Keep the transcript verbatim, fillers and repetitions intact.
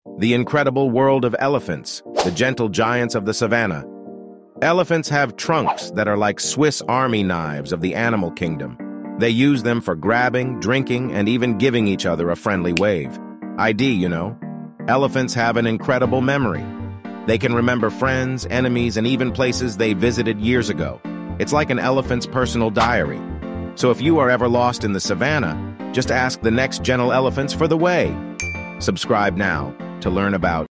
The incredible world of elephants, the gentle giants of the savannah. Elephants have trunks that are like Swiss Army knives of the animal kingdom. They use them for grabbing, drinking, and even giving each other a friendly wave. I D, you know. Elephants have an incredible memory. They can remember friends, enemies, and even places they visited years ago. It's like an elephant's personal diary. So if you are ever lost in the savannah, just ask the next gentle elephants for the way. Subscribe now to learn about